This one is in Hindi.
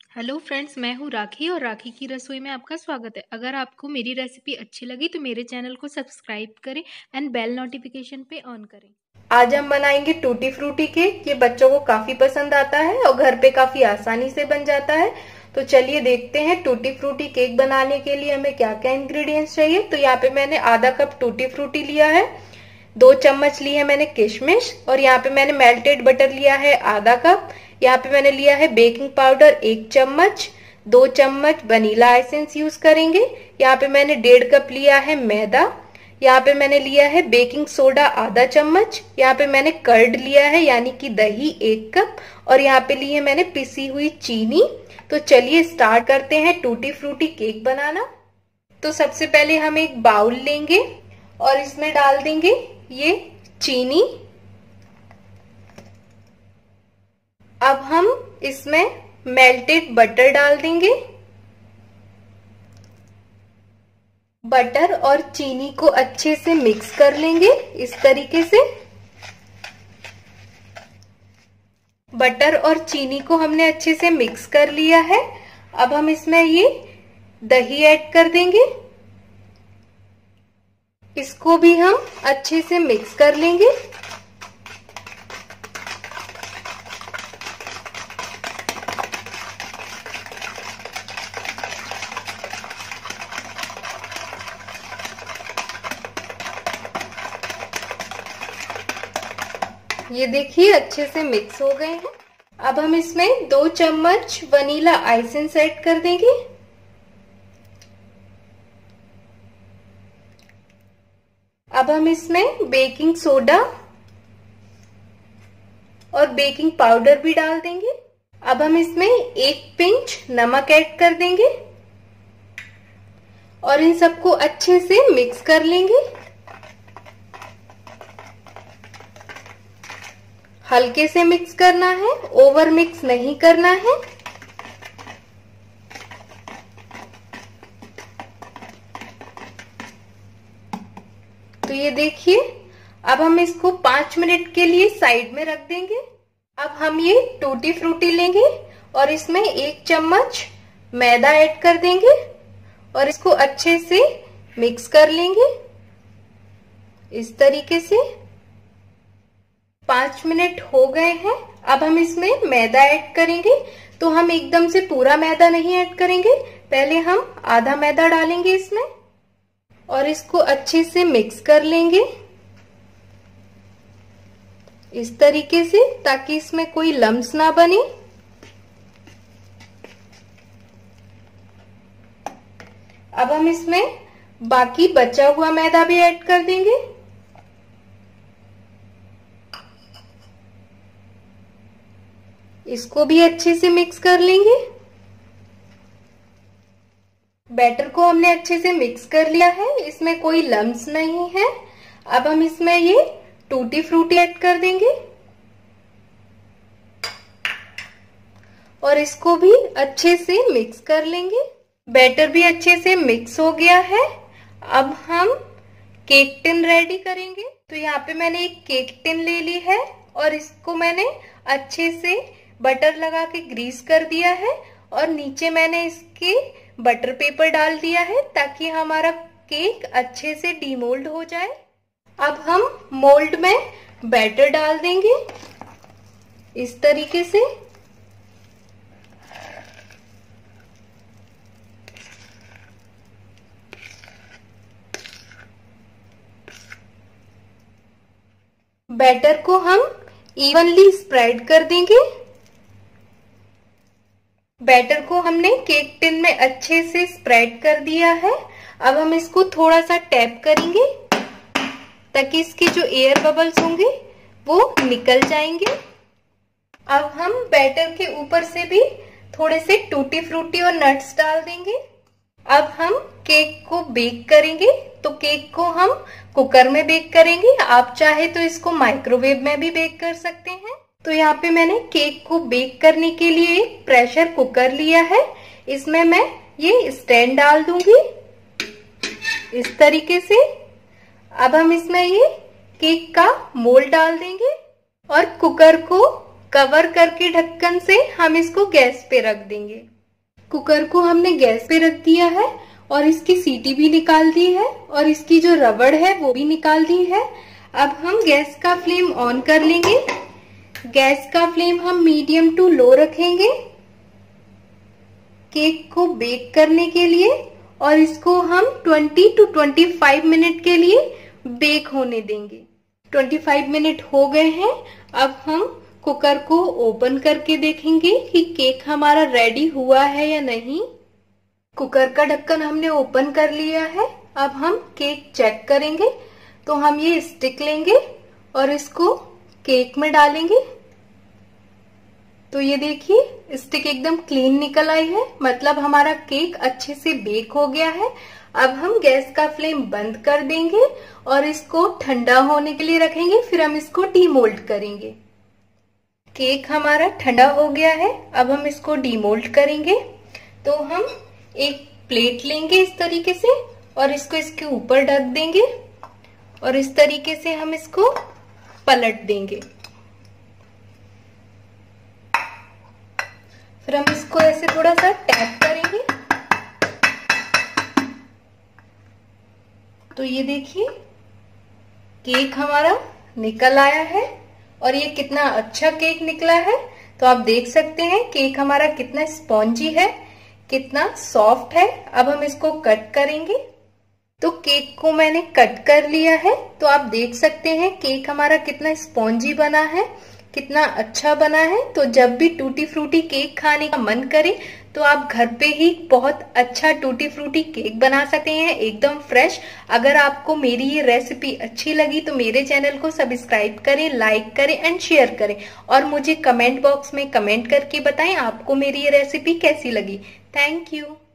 हेलो फ्रेंड्स, मैं हूँ राखी और राखी की रसोई में आपका स्वागत है। अगर आपको मेरी रेसिपी अच्छी लगी तो मेरे चैनल को सब्सक्राइब करें एंड बेल नोटिफिकेशन पे ऑन करें। आज हम बनाएंगे टूटी फ्रूटी केक। ये बच्चों को काफी पसंद आता है और घर पे काफी आसानी से बन जाता है। तो चलिए देखते हैं टूटी फ्रूटी केक बनाने के लिए हमें क्या क्या इंग्रेडिएंट्स चाहिए। तो यहाँ पे मैंने आधा कप टूटी फ्रूटी लिया है, 2 चम्मच ली है मैंने किशमिश, और यहाँ पे मैंने मेल्टेड बटर लिया है आधा कप। यहाँ पे मैंने लिया है बेकिंग पाउडर 1 चम्मच, 2 चम्मच वनीला एसेंस यूज करेंगे। यहाँ पे मैंने 1.5 कप लिया है मैदा। यहाँ पे मैंने लिया है बेकिंग सोडा आधा चम्मच। यहाँ पे मैंने कर्ड लिया है यानी कि दही 1 कप, और यहाँ पे ली है मैंने पिसी हुई चीनी। तो चलिए स्टार्ट करते हैं टूटी फ्रूटी केक बनाना। तो सबसे पहले हम एक बाउल लेंगे और इसमें डाल देंगे ये चीनी। अब हम इसमें मेल्टेड बटर डाल देंगे। बटर और चीनी को अच्छे से मिक्स कर लेंगे इस तरीके से। बटर और चीनी को हमने अच्छे से मिक्स कर लिया है। अब हम इसमें ये दही ऐड कर देंगे। इसको भी हम अच्छे से मिक्स कर लेंगे। ये देखिए अच्छे से मिक्स हो गए हैं। अब हम इसमें 2 चम्मच वनीला एसेंस ऐड कर देंगे। अब हम इसमें बेकिंग सोडा और बेकिंग पाउडर भी डाल देंगे। अब हम इसमें 1 पिंच नमक ऐड कर देंगे और इन सबको अच्छे से मिक्स कर लेंगे। हल्के से मिक्स करना है, ओवर मिक्स नहीं करना है। तो ये देखिए, अब हम इसको 5 मिनट के लिए साइड में रख देंगे। अब हम ये टूटी फ्रूटी लेंगे और इसमें 1 चम्मच मैदा ऐड कर देंगे और इसको अच्छे से मिक्स कर लेंगे इस तरीके से। 5 मिनट हो गए हैं। अब हम इसमें मैदा ऐड करेंगे। तो हम एकदम से पूरा मैदा नहीं ऐड करेंगे, पहले हम आधा मैदा डालेंगे इसमें और इसको अच्छे से मिक्स कर लेंगे इस तरीके से, ताकि इसमें कोई लम्स ना बने। अब हम इसमें बाकी बचा हुआ मैदा भी ऐड कर देंगे। इसको भी अच्छे से मिक्स कर लेंगे। बैटर को हमने अच्छे से मिक्स कर लिया है, इसमें कोई लम्स नहीं है। अब हम इसमें ये टूटी फ्रूटी ऐड कर देंगे और इसको भी अच्छे से मिक्स कर लेंगे। बैटर भी अच्छे से मिक्स हो गया है। अब हम केक टिन रेडी करेंगे। तो यहाँ पे मैंने एक केक टिन ले ली है और इसको मैंने अच्छे से बटर लगा के ग्रीस कर दिया है और नीचे मैंने इसके बटर पेपर डाल दिया है ताकि हमारा केक अच्छे से डीमोल्ड हो जाए। अब हम मोल्ड में बैटर डाल देंगे इस तरीके से। बैटर को हम इवनली स्प्रेड कर देंगे। बैटर को हमने केक टिन में अच्छे से स्प्रेड कर दिया है। अब हम इसको थोड़ा सा टैप करेंगे ताकि इसके जो एयर बबल्स होंगे वो निकल जाएंगे। अब हम बैटर के ऊपर से भी थोड़े से टूटी फ्रूटी और नट्स डाल देंगे। अब हम केक को बेक करेंगे। तो केक को हम कुकर में बेक करेंगे, आप चाहे तो इसको माइक्रोवेव में भी बेक कर सकते हैं। तो यहाँ पे मैंने केक को बेक करने के लिए एक प्रेशर कुकर लिया है। इसमें मैं ये स्टैंड डाल दूंगी इस तरीके से। अब हम इसमें ये केक का मोल्ड डाल देंगे और कुकर को कवर करके ढक्कन से हम इसको गैस पे रख देंगे। कुकर को हमने गैस पे रख दिया है और इसकी सीटी भी निकाल दी है और इसकी जो रबड़ है वो भी निकाल दी है। अब हम गैस का फ्लेम ऑन कर लेंगे। गैस का फ्लेम हम मीडियम टू लो रखेंगे केक को बेक करने के लिए और इसको हम 20 to 25 मिनट के लिए बेक होने देंगे। 25 मिनट हो गए हैं। अब हम कुकर को ओपन करके देखेंगे कि केक हमारा रेडी हुआ है या नहीं। कुकर का ढक्कन हमने ओपन कर लिया है। अब हम केक चेक करेंगे। तो हम ये स्टिक लेंगे और इसको केक में डालेंगे। तो ये देखिए स्टिक एकदम क्लीन निकल आई है, मतलब हमारा केक अच्छे से बेक हो गया है। अब हम गैस का फ्लेम बंद कर देंगे और इसको ठंडा होने के लिए रखेंगे, फिर हम इसको डीमोल्ड करेंगे। केक हमारा ठंडा हो गया है। अब हम इसको डीमोल्ड करेंगे। तो हम एक प्लेट लेंगे इस तरीके से और इसको इसके ऊपर ढक देंगे और इस तरीके से हम इसको पलट देंगे। फिर हम इसको ऐसे थोड़ा सा टैप करेंगे। तो ये देखिए केक हमारा निकल आया है और ये कितना अच्छा केक निकला है। तो आप देख सकते हैं केक हमारा कितना स्पॉन्जी है, कितना सॉफ्ट है। अब हम इसको कट करेंगे। तो केक को मैंने कट कर लिया है। तो आप देख सकते हैं केक हमारा कितना स्पॉन्जी बना है, कितना अच्छा बना है। तो जब भी टूटी फ्रूटी केक खाने का मन करे तो आप घर पे ही बहुत अच्छा टूटी फ्रूटी केक बना सकते हैं, एकदम फ्रेश। अगर आपको मेरी ये रेसिपी अच्छी लगी तो मेरे चैनल को सब्सक्राइब करें, लाइक करें एंड शेयर करें और मुझे कमेंट बॉक्स में कमेंट करके बताएं आपको मेरी ये रेसिपी कैसी लगी। Thank you.